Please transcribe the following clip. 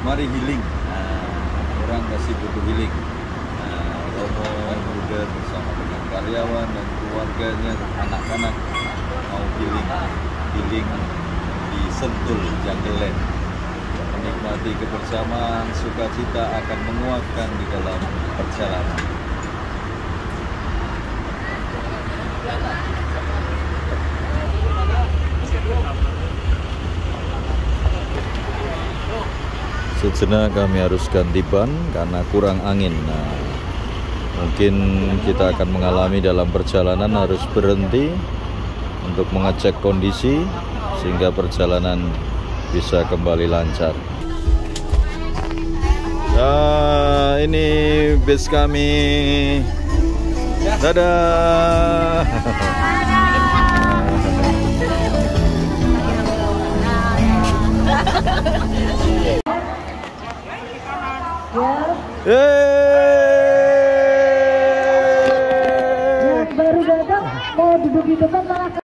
mari healing. Orang masih butuh healing. Romo Bruder bersama dengan karyawan dan keluarganya, anak-anak mau healing di Sentul Jungle Land. Menikmati kebersamaan, sukacita akan menguatkan di dalam perjalanan. Sejenak kami harus ganti ban karena kurang angin. Mungkin kita akan mengalami dalam perjalanan harus berhenti untuk mengecek kondisi sehingga perjalanan bisa kembali lancar. Nah, ini bus kami. Dadah. Yang baru datang mau duduk di depan malah